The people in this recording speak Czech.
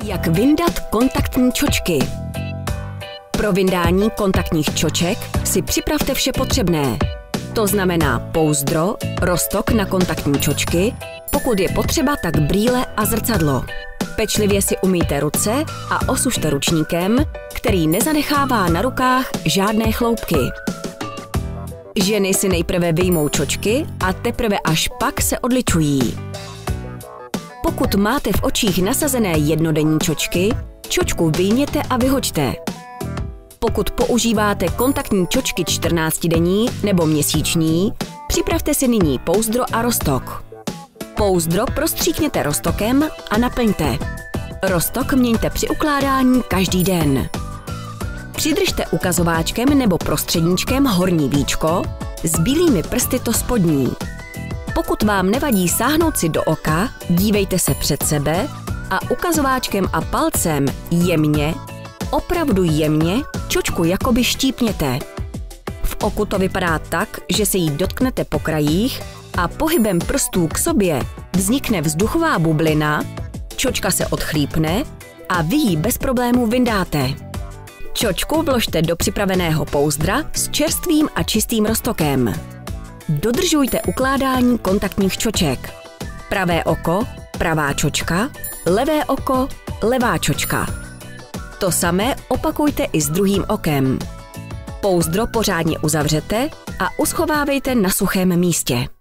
Jak vyndat kontaktní čočky? Pro vyndání kontaktních čoček si připravte vše potřebné. To znamená pouzdro, roztok na kontaktní čočky, pokud je potřeba, tak brýle a zrcadlo. Pečlivě si umýjte ruce a osušte ručníkem, který nezanechává na rukách žádné chloupky. Ženy si nejprve vyjmou čočky a teprve až pak se odličují. Pokud máte v očích nasazené jednodenní čočky, čočku vyjměte a vyhoďte. Pokud používáte kontaktní čočky 14denní nebo měsíční, připravte si nyní pouzdro a roztok. Pouzdro prostříkněte roztokem a naplňte. Roztok měňte při ukládání každý den. Přidržte ukazováčkem nebo prostředníčkem horní víčko, s bílými prsty to spodní. Pokud vám nevadí sáhnout si do oka, dívejte se před sebe a ukazováčkem a palcem jemně, opravdu jemně, čočku jakoby štípněte. V oku to vypadá tak, že se jí dotknete po krajích a pohybem prstů k sobě vznikne vzduchová bublina, čočka se odchlípne a vy ji bez problémů vyndáte. Čočku vložte do připraveného pouzdra s čerstvým a čistým roztokem. Dodržujte ukládání kontaktních čoček. Pravé oko, pravá čočka, levé oko, levá čočka. To samé opakujte i s druhým okem. Pouzdro pořádně uzavřete a uschovávejte na suchém místě.